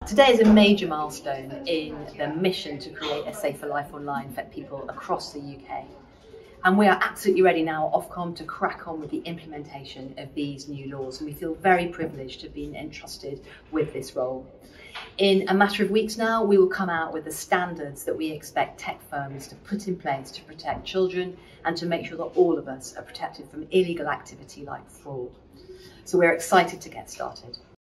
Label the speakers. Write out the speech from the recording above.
Speaker 1: Today is a major milestone in the mission to create a safer life online for people across the UK. And we are absolutely ready now at Ofcom to crack on with the implementation of these new laws, and we feel very privileged to have been entrusted with this role. In a matter of weeks now, we will come out with the standards that we expect tech firms to put in place to protect children and to make sure that all of us are protected from illegal activity like fraud. So we're excited to get started.